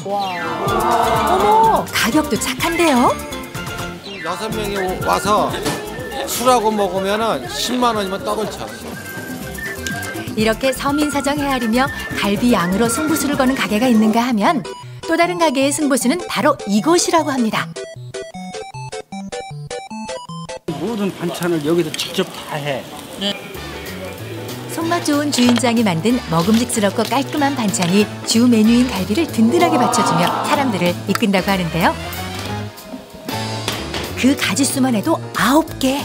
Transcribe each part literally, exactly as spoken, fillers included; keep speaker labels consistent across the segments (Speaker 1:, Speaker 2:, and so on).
Speaker 1: 어머, 가격도 착한데요?
Speaker 2: 여섯 명이 와서 술하고 먹으면은 십만 원이면 떡을 쳐.
Speaker 1: 이렇게 서민 사정 헤아리며 갈비 양으로 승부수를 거는 가게가 있는가 하면 또 다른 가게의 승부수는 바로 이곳이라고 합니다.
Speaker 3: 모든 반찬을 여기서 직접 다 해.
Speaker 1: 손맛 좋은 주인장이 만든 먹음직스럽고 깔끔한 반찬이 주 메뉴인 갈비를 든든하게 받쳐주며 사람들을 이끈다고 하는데요. 그 가짓수만 해도 아홉 개.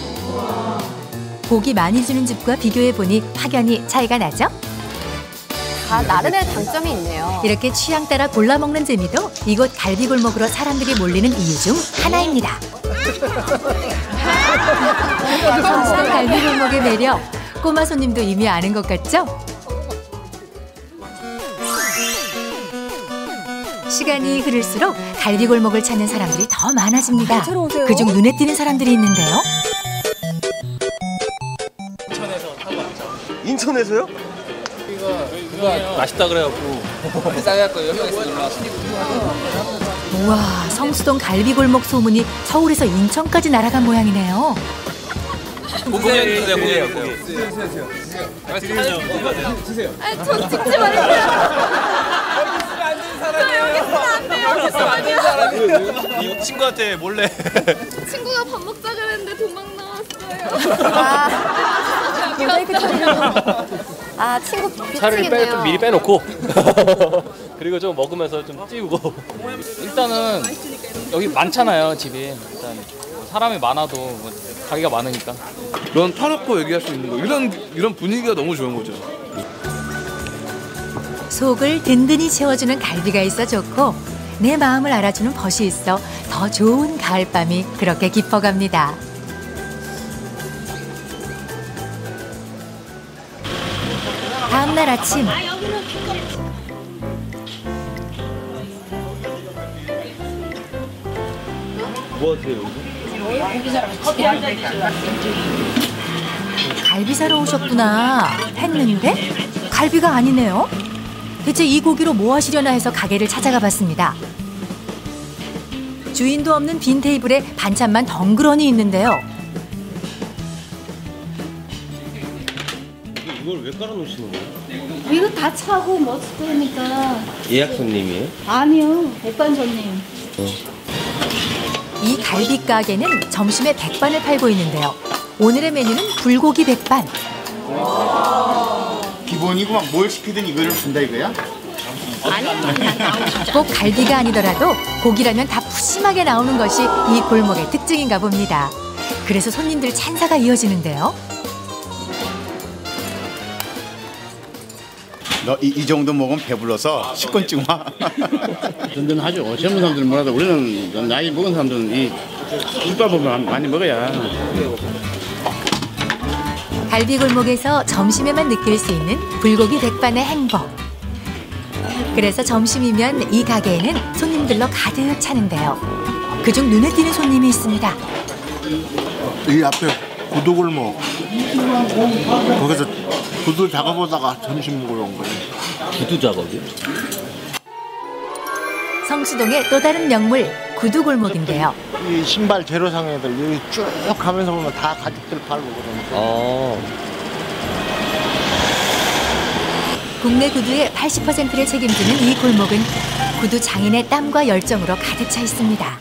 Speaker 1: 고기 많이 주는 집과 비교해보니 확연히 차이가 나죠?
Speaker 4: 다 나름의 장점이 있네요.
Speaker 1: 이렇게 취향 따라 골라 먹는 재미도 이곳 갈비골목으로 사람들이 몰리는 이유 중 하나입니다. 성수동 갈비골목의 매력, 꼬마 손님도 이미 아는 것 같죠? 시간이 흐를수록 갈비골목을 찾는 사람들이 더 많아집니다. 그중 눈에 띄는 사람들이 있는데요.
Speaker 5: 인천에서 타고 왔죠.
Speaker 6: 인천에서요?
Speaker 5: 누가 맛있다 그래갖고 싸갖고 여명에서 놀러 왔어요.
Speaker 1: 우와, 성수동 갈비골목 소문이 서울에서 인천까지 날아간 모양이네요.
Speaker 5: 고기 주세요, 고기 주세요.
Speaker 4: 주세요. 아, 저 찍지 말아요.
Speaker 5: 여기 있으면 안 돼요. 사람이에요. 친구한테 몰래.
Speaker 4: 친구가 밥 먹자 그랬는데 도망 나왔어요. 아, 모자이크 처리요. 아, 친구
Speaker 7: 차를 빼,
Speaker 4: 삐치겠네요.
Speaker 7: 미리 빼놓고 그리고 좀 먹으면서 좀 찌우고.
Speaker 5: 일단은 여기 많잖아요, 집이. 일단 사람이 많아도 뭐 가게가 많으니까.
Speaker 6: 넌 터놓고 얘기할 수 있는 거. 이런 이런 분위기가 너무 좋은 거죠.
Speaker 1: 속을 든든히 채워주는 갈비가 있어 좋고 내 마음을 알아주는 벗이 있어 더 좋은 가을밤이 그렇게 깊어갑니다. 다음 날 아침
Speaker 6: 뭐 하세요?
Speaker 1: 갈비 사러 오셨구나 했는데 갈비가 아니네요. 대체 이 고기로 뭐 하시려나 해서 가게를 찾아가 봤습니다. 주인도 없는 빈 테이블에 반찬만 덩그러니 있는데요.
Speaker 6: 이걸 왜 깔아놓으시는 거예요?
Speaker 8: 이거 다 차고 뭐 쓰니까.
Speaker 6: 예약 손님이에요?
Speaker 8: 아니요, 백반 손님.
Speaker 1: 이 갈비 가게는 점심에 백반을 팔고 있는데요. 오늘의 메뉴는 불고기 백반.
Speaker 9: 기본이고 막 뭘 시키든 이거를 준다 이거야?
Speaker 1: 꼭 갈비가 아니더라도 고기라면 다 푸짐하게 나오는 것이 이 골목의 특징인가 봅니다. 그래서 손님들 찬사가 이어지는데요.
Speaker 9: 너 이 이 정도 먹으면 배불러서 식곤증 와.
Speaker 3: 든든하죠. 젊은 사람들은 뭐라도 우리는 나이 먹은 사람들은 이 국밥을 많이 먹어야.
Speaker 1: 갈비골목에서 점심에만 느낄 수 있는 불고기 백반의 행복. 그래서 점심이면 이 가게에는 손님들로 가득 차는데요. 그중 눈에 띄는 손님이 있습니다.
Speaker 9: 이 앞에 구두골목. 거기서 구두 작업하다가 점심 먹으러 온 거예요.
Speaker 6: 구두 작업이요?
Speaker 1: 성수동의 또 다른 명물 구두골목인데요.
Speaker 9: 이 신발 재료상에들 여기 쭉 가면서 보면 다 가죽들 팔고 그러니까.
Speaker 6: 어.
Speaker 1: 국내 구두의 팔십 퍼센트를 책임지는 이 골목은 구두 장인의 땀과 열정으로 가득 차 있습니다.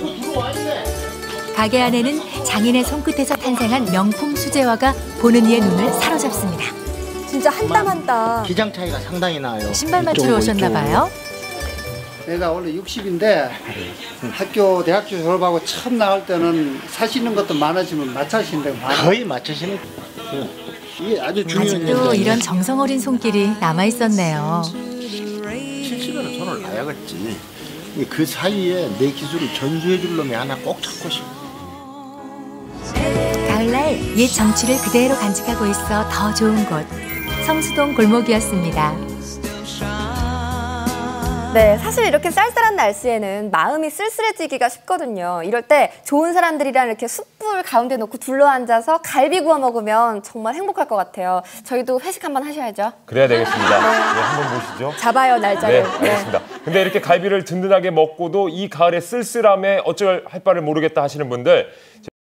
Speaker 1: 가게 안에는 장인의 손끝에서 탄생한 명품 수제화가 보는 이의 눈을 사로잡습니다.
Speaker 4: 진짜 한 땀 한 땀.
Speaker 9: 기장 차이가 상당히 나요.
Speaker 1: 신발 맞추러 오셨나 봐요.
Speaker 10: 내가 원래 육십인데 학교 대학교 졸업하고 처음 나올 때는 사시는 것도 많아지면 마차시는 데가 많아요.
Speaker 9: 거의 맞추시는 이게 아주 중요한
Speaker 1: 아직도 이런 정성 어린 손길이 남아 있었네요.
Speaker 9: 실시간에 손을 놔야겠지. 그 사이에 내 기술을 전수해 줄 놈이 하나 꼭 찾고 싶어.
Speaker 1: 가을날 옛 정취를 그대로 간직하고 있어 더 좋은 곳 성수동 골목이었습니다.
Speaker 4: 네, 사실 이렇게 쌀쌀한 날씨에는 마음이 쓸쓸해지기가 쉽거든요. 이럴 때 좋은 사람들이랑 이렇게 숯불 가운데 놓고 둘러앉아서 갈비 구워 먹으면 정말 행복할 것 같아요. 저희도 회식 한번 하셔야죠.
Speaker 11: 그래야 되겠습니다. 네, 한번 보시죠.
Speaker 4: 잡아요, 날짜를.
Speaker 11: 네, 알겠습니다. 네. 근데 이렇게 갈비를 든든하게 먹고도 이 가을의 쓸쓸함에 어쩔 할 바를 모르겠다 하시는 분들